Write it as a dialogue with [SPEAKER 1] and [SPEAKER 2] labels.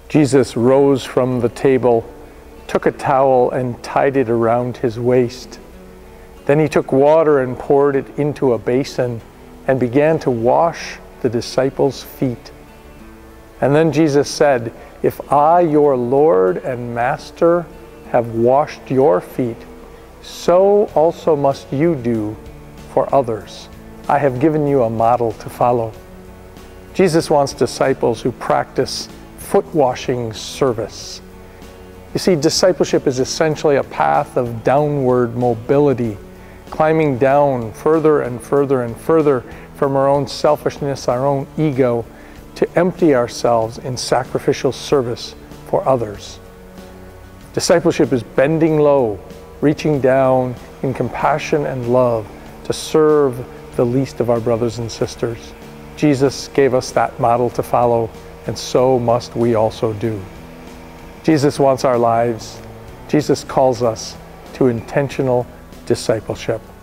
[SPEAKER 1] Jesus rose from the table, took a towel and tied it around his waist. Then he took water and poured it into a basin and began to wash the disciples' feet. And then Jesus said, "If I, your Lord and Master, have washed your feet, so also must you do for others. I have given you a model to follow." Jesus wants disciples who practice foot-washing service. You see, discipleship is essentially a path of downward mobility, climbing down further and further and further from our own selfishness, our own ego, to empty ourselves in sacrificial service for others. Discipleship is bending low, reaching down in compassion and love to serve the least of our brothers and sisters. Jesus gave us that model to follow, and so must we also do. Jesus wants our lives. Jesus calls us to intentional discipleship.